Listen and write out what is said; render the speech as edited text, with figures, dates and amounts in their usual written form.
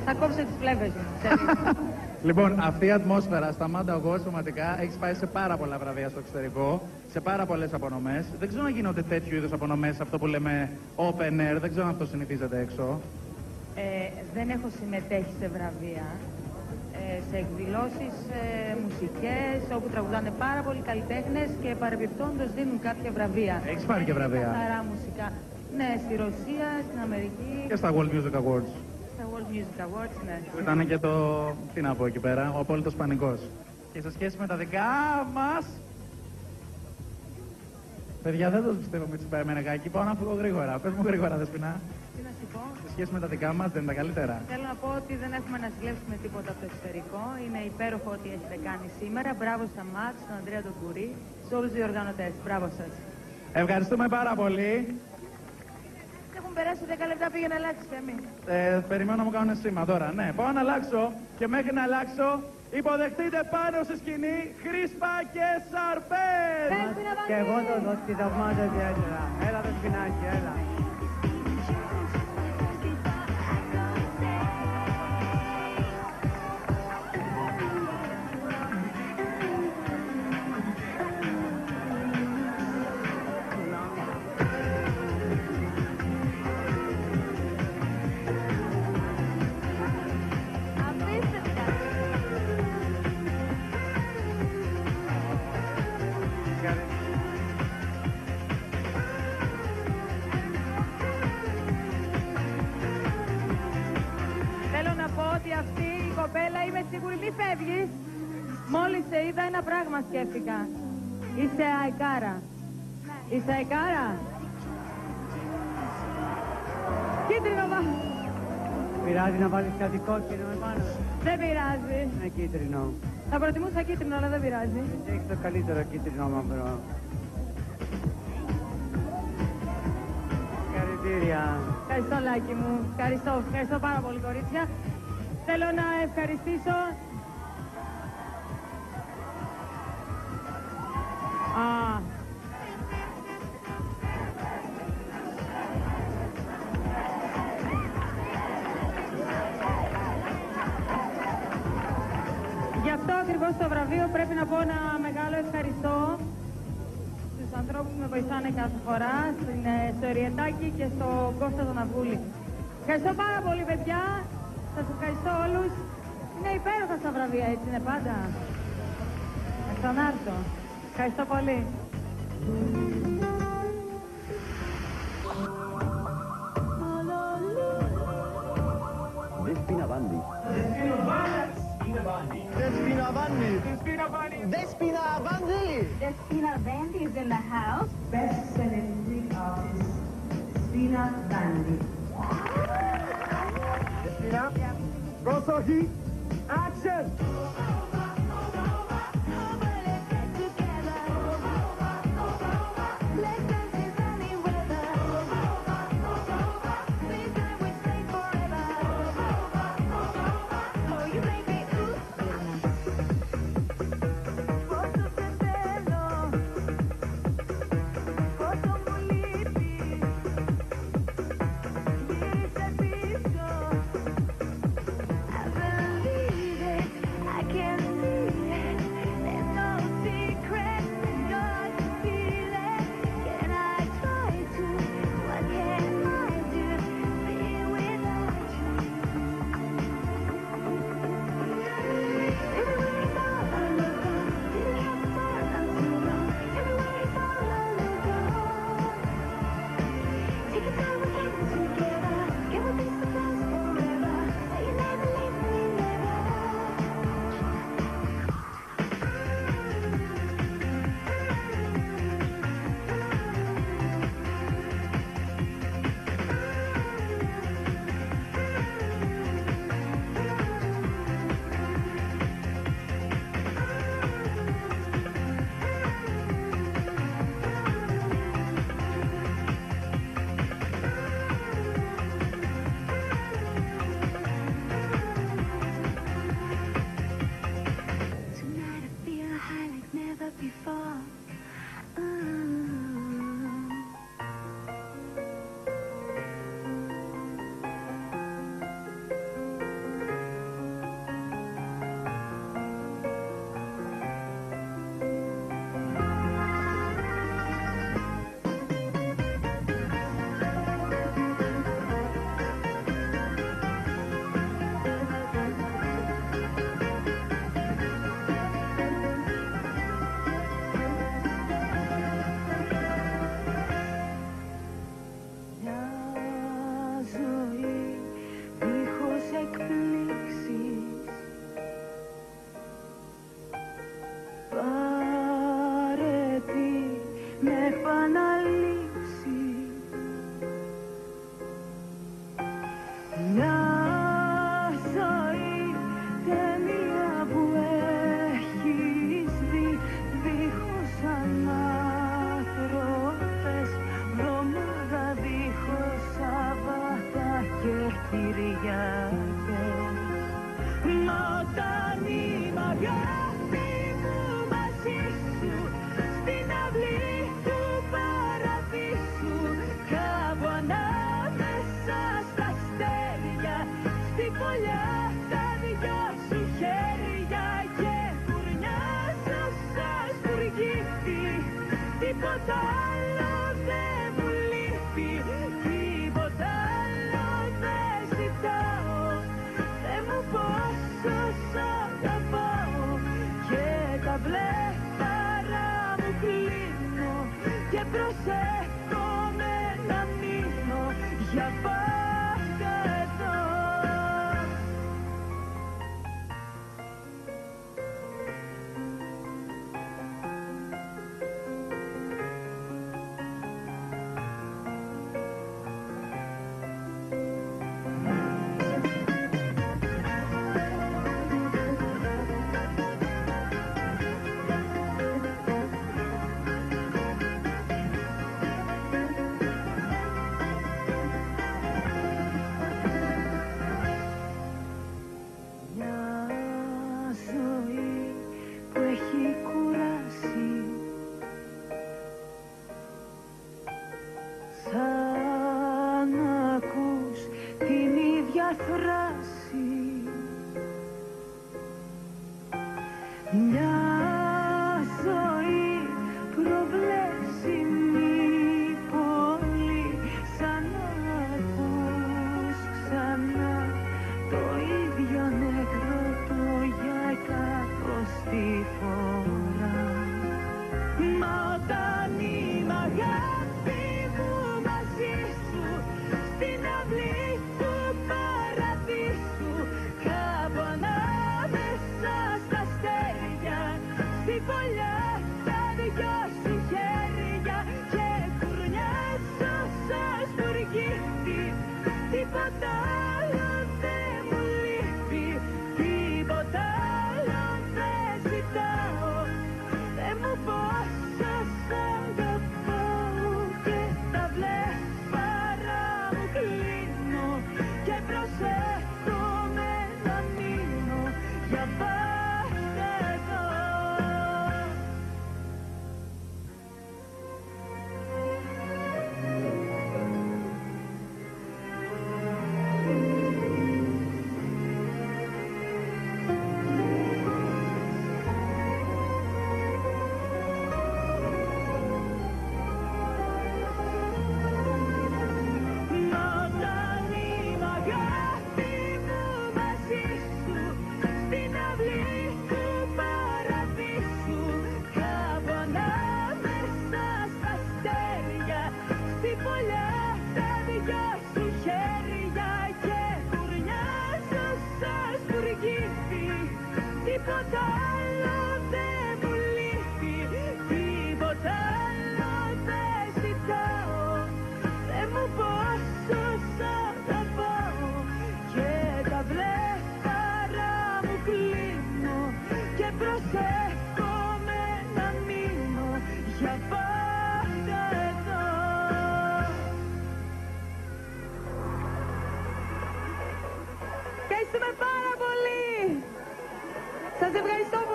Θα κόψω τις φλέβες μου. Λοιπόν, αυτή η ατμόσφαιρα στα Manda Awards πραγματικά έχει πάει σε πάρα πολλά βραβεία στο εξωτερικό, σε πάρα πολλές απονομές. Δεν ξέρω αν γίνονται τέτοιου είδους απονομές, αυτό που λέμε open air, δεν ξέρω αν αυτό συνηθίζεται έξω. Δεν έχω συμμετέχει σε βραβεία, σε εκδηλώσεις μουσικές, όπου τραγουδάνε πάρα πολλοί καλλιτέχνες και παρεμπιπτόντως δίνουν κάποια βραβεία. Έχεις πάρει και βραβεία? Καθαρά μουσικά. Ναι, στη Ρωσία, στην Αμερική. Και στα World Music Awards. Στα World Music Awards, ναι. Που ήταν και το, τι να πω εκεί πέρα, ο απόλυτος πανικός. Και σε σχέση με τα δικά μας... Παιδιά, δεν το πιστεύω με τσιπάει με νεγάκι, πάω να φύγω γρήγορα. Πες μου γρήγορα, Δεσπινά. Τι να σου πω. Σε σχέση με τα δικά μας, δεν είναι τα καλύτερα. Θέλω να πω ότι δεν έχουμε να ζηλέψουμε τίποτα από το εξωτερικό. Είναι υπέροχο ό,τι έχετε κάνει σήμερα. Μπράβο στα ΜΑΤ, στον Ανδρέα τον Κουρί, σε όλους τους διοργανωτές. Μπράβο σας. Ευχαριστούμε πάρα πολύ. Έχουν περάσει 10 λεπτά, πήγε να αλλάξει και εμείς. Περιμένω να μου κάνουν σήμα τώρα. Ναι, πάω να αλλάξω και μέχρι να αλλάξω υποδεχτείτε πάνω στη σκηνή Χρήσπα και Σαρπές. Και εγώ τη θαυμάζω ιδιαίτερα. Έλα το σπινάκι, έλα. Μη φεύγεις. Μόλις σε είδα ένα πράγμα σκέφτηκα. Είσαι αεκάρα. Είσαι αεκάρα. Κίτρινο βάζω. Πειράζει να βάλεις κάτι κόκκινο επάνω. Δεν πειράζει. Είναι κίτρινο. Θα προτιμούσα κίτρινο, αλλά δεν πειράζει. Εσύ έχεις το καλύτερο κίτρινο μαύρο. Συγχαρητήρια. Ευχαριστώ, Λάκη μου. Ευχαριστώ πάρα πολύ, κορίτσια. Θέλω να ευχαριστήσω... Γι' αυτό ακριβώς το βραβείο πρέπει να πω ένα μεγάλο ευχαριστώ στους ανθρώπους που με βοηθάνε κάθε φορά, στο Εριετάκι και στο Κώστα τον Αυγούλη. Ευχαριστώ πάρα πολύ, παιδιά. Σας ευχαριστώ όλους. Είναι υπέροχα στα βραβεία, έτσι είναι πάντα. Θα ξανάρθω. Ευχαριστώ πολύ. Despina Bandi. Despina Bandi. Despina Bandi. Despina Bandi. Despina Bandi is in the house. Best-selling Greek artist, Despina Bandi. Despina. Prosohi. Action. Κυριακές. Μα όταν είμαι αγάπη μου μαζί σου, στην αυλή του παραδείσου, κάπου ανάμεσα στα αστέρια, στη φωλιά τα δυο σου χέρια, και κουρνιάζω σαν σπουργίτη, τίποτα άλλο δεν μου λείπει, τίποτα άλλο δεν ζητάω. Θεέ μου πόσο σ' αγαπάω, και τα βλέμματα μου κλείνω και προσεύχομαι να μείνω για πάντα εδώ. Σαν ακούς την ίδια φράση, μια ζωή προβλέψιμη πολύ, σαν ακούς ξανά το ίδιο ανέκδοτο για εκατοστή φορά. Μα όταν είμαι αγάπη μου μαζί σου, στην αυλή του παραδείσου, κάπου ανάμεσα στα αστέρια, στη φωλιά τα δυο σου χέρια, και κουρνιάζω σαν σπουργίτη, τίποτα άλλο δεν μου λείπει, τίποτα άλλο δεν ζητάω. Θεέ μου πόσο σ' αγαπάω, και τα βλέμματα μου κλείνω και προσεύχομαι να μείνω για πάντα εδώ. Τίποτα άλλο δεν μου λείπει, τίποτα άλλο δεν ζητάω. Θεέ μου πόσο σ' αγαπάω, και τα βλέμματα μου κλείνω και προσεύχομαι να μείνω για πάντα εδώ. Ευχαριστούμε πάρα πολύ. Σας ευχαριστώ πολύ.